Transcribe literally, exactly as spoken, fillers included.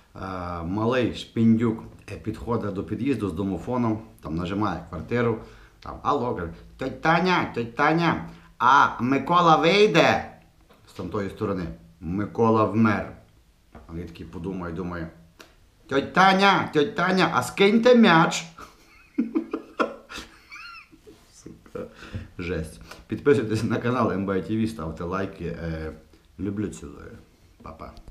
малий шпіндюк підходить до під'їзду з домофоном, там нажимає квартиру, там алло, каже, тьоть Таня, тьоть Таня, а Микола вийде з тамтої сторони. Микола вмер. А він такий подумає, думає, тьоть Таня, тьоть Таня, а скиньте м'яч. Сука, жесть. Підписуйтесь на канал ем бе ай ті ві, ставте лайки. Люблю, цілую. Па-па.